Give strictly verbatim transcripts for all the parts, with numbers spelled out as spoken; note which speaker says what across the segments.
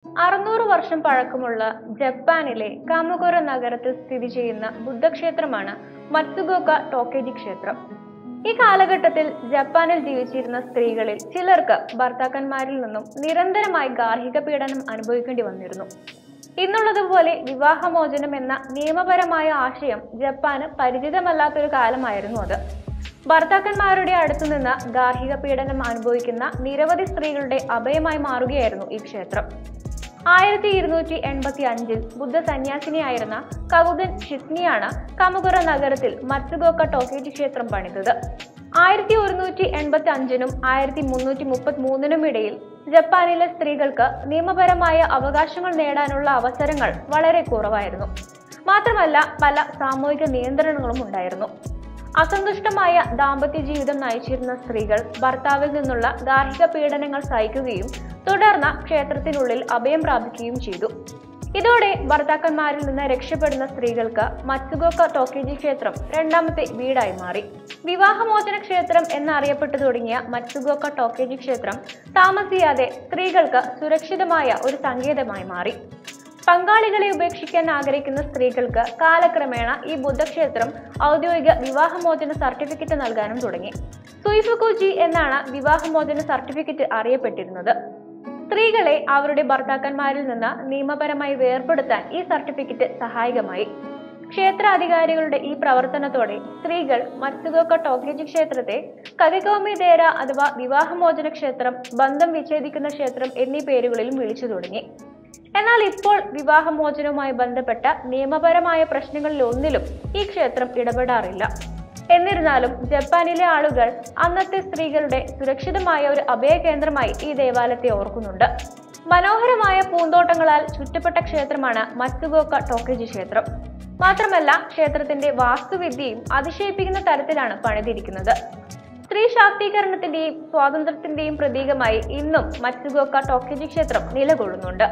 Speaker 1: അറുന്നൂറ് വർഷം പഴക്കമുള്ള ജപ്പാനിലെ കാമകുര നഗരത്തിൽ സ്ഥിതി ചെയ്യുന്ന ബുദ്ധക്ഷേത്രമാണ് മത്സുഗോക്ക ടോക്കേജി ക്ഷേത്രം. ഈ കാലഘട്ടത്തിൽ ജപ്പാനിൽ ജീവിച്ചിരുന്ന സ്ത്രീകളിൽ ചിലർക്ക് ഭർത്താക്കന്മാരിൽ നിന്നും നിരന്തരമായി ഗാർഹിക പീഡനം അനുഭവിക്കേണ്ടി വന്നിരുന്നു. ഇന്നുള്ളതുപോലെ വിവാഹമോചനം എന്ന നിയമപരമായ ആശയം ജപ്പാന് പരിചിതമല്ലാത്തൊരു കാലമായിരുന്നു അത്. ഭർത്താക്കന്മാരുടെ അടുത്തുനിന്ന് ഗാർഹിക പീഡനം അനുഭവിക്കുന്ന നിരവധി സ്ത്രീകളുടെ അഭയമായി മാറുകയായിരുന്നു ഈ ക്ഷേത്രം. ആയിരത്തി ഇരുന്നൂറ്റി എൺപത്തി അഞ്ചിൽ ബുദ്ധ സന്യാസിനിയായിരുന്ന കകുദൻ ഷിസ്നിയാണ് കാമകുര നഗരത്തിൽ മത്സുഗോക്ക ടോക്കേജി ക്ഷേത്രം പണിതത്. ആയിരത്തി ഒരുന്നൂറ്റി എൺപത്തി അഞ്ചിനും ആയിരത്തി മുന്നൂറ്റി മുപ്പത്തി മൂന്നിനും ഇടയിൽ ജപ്പാനിലെ സ്ത്രീകൾക്ക് നിയമപരമായ അവകാശങ്ങൾ നേടാനുള്ള അവസരങ്ങൾ വളരെ കുറവായിരുന്നു. മാത്രമല്ല പല സാമൂഹിക നിയന്ത്രണങ്ങളും ഉണ്ടായിരുന്നു. അസന്തുഷ്ടമായ ദാമ്പത്യ ജീവിതം നയിച്ചിരുന്ന സ്ത്രീകൾ ഭർത്താവിൽ നിന്നുള്ള ഗാർഹിക പീഡനങ്ങൾ സഹിക്കുകയും തുടർന്ന് ക്ഷേത്രത്തിനുള്ളിൽ അഭയം പ്രാപിക്കുകയും ചെയ്തു. ഇതോടെ ഭർത്താക്കന്മാരിൽ നിന്ന് രക്ഷപ്പെടുന്ന സ്ത്രീകൾക്ക് മത്സുഗോക്ക ടോക്കേജി ക്ഷേത്രം രണ്ടാമത്തെ വീടായി മാറി. വിവാഹമോചന ക്ഷേത്രം എന്നറിയപ്പെട്ടു തുടങ്ങിയ മത്സുഗോക്ക ടോക്കേജി ക്ഷേത്രം താമസിയാതെ സ്ത്രീകൾക്ക് സുരക്ഷിതമായ ഒരു സങ്കേതമായി മാറി. പങ്കാളികളെ ഉപേക്ഷിക്കാൻ ആഗ്രഹിക്കുന്ന സ്ത്രീകൾക്ക് കാലക്രമേണ ഈ ബുദ്ധക്ഷേത്രം ഔദ്യോഗിക വിവാഹമോചന സർട്ടിഫിക്കറ്റ് നൽകാനും തുടങ്ങി. സുയിഫുകുജി എന്നാണ് വിവാഹമോചന സർട്ടിഫിക്കറ്റ് അറിയപ്പെട്ടിരുന്നത്. സ്ത്രീകളെ അവരുടെ ഭർത്താക്കന്മാരിൽ നിന്ന് നിയമപരമായി വേർപെടുത്താൻ ഈ സർട്ടിഫിക്കറ്റ് സഹായകമായി. ക്ഷേത്രാധികാരികളുടെ ഈ പ്രവർത്തനത്തോടെ സ്ത്രീകൾ മത്സുഗോക്ക ടോക്കേജി ക്ഷേത്രത്തെ കഗികോമി ദേര അഥവാ വിവാഹമോചന ക്ഷേത്രം, ബന്ധം വിച്ഛേദിക്കുന്ന ക്ഷേത്രം എന്നീ പേരുകളിലും വിളിച്ചു തുടങ്ങി. എന്നാൽ ഇപ്പോൾ വിവാഹമോചനവുമായി ബന്ധപ്പെട്ട നിയമപരമായ പ്രശ്നങ്ങളിൽ ഒന്നിലും ഈ ക്ഷേത്രം ഇടപെടാറില്ല. എന്നിരുന്നാലും ജപ്പാനിലെ ആളുകൾ അന്നത്തെ സ്ത്രീകളുടെ സുരക്ഷിതമായ ഒരു അഭയകേന്ദ്രമായി ഈ ദേവാലയത്തെ ഓർക്കുന്നുണ്ട്. മനോഹരമായ പൂന്തോട്ടങ്ങളാൽ ചുറ്റപ്പെട്ട ക്ഷേത്രമാണ് മത്സുഗോക്ക ടോക്കേജി ക്ഷേത്രം. മാത്രമല്ല ക്ഷേത്രത്തിന്റെ വാസ്തുവിദ്യയും അതിശയിപ്പിക്കുന്ന തരത്തിലാണ് പണിതിരിക്കുന്നത്. സ്ത്രീ ശാക്തീകരണത്തിന്റെയും സ്വാതന്ത്ര്യത്തിന്റെയും പ്രതീകമായി ഇന്നും മത്സുഗോക്ക ടോക്കേജി ക്ഷേത്രം നിലകൊള്ളുന്നുണ്ട്.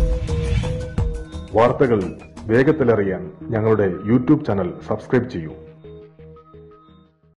Speaker 2: വാർത്തകൾ വേഗത്തിലറിയാൻ ഞങ്ങളുടെ യൂട്യൂബ് ചാനൽ സബ്സ്ക്രൈബ് ചെയ്യൂ.